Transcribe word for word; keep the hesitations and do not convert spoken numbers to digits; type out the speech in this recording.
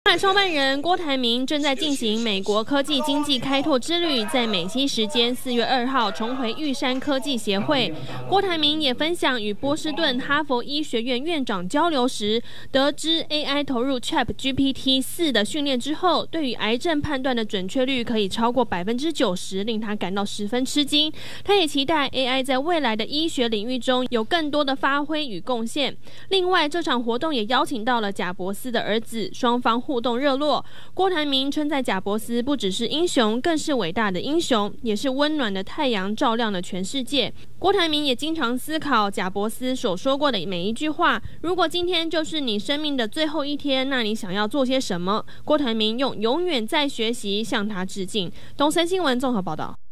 快创办人郭台铭正在进行美国科技经济开拓之旅，在美西时间四月二号重回玉山科技协会。郭台铭也分享与波士顿哈佛医学院院长交流时，得知 A I 投入 Chat G P T 四 的训练之后，对于癌症判断的准确率可以超过百分之九十，令他感到十分吃惊。他也期待 A I 在未来的医学领域中有更多的发挥与贡献。另外，这场活动也邀请到了贾伯斯的儿子，双方互动热络。郭台铭称赞贾伯斯不只是英雄，更是伟大的英雄，也是温暖的太阳，照亮了全世界。郭台铭也经常思考贾伯斯所说过的每一句话，如果今天就是你生命的最后一天，那你想要做些什么？郭台铭用永远在学习向他致敬。东森新闻综合报道。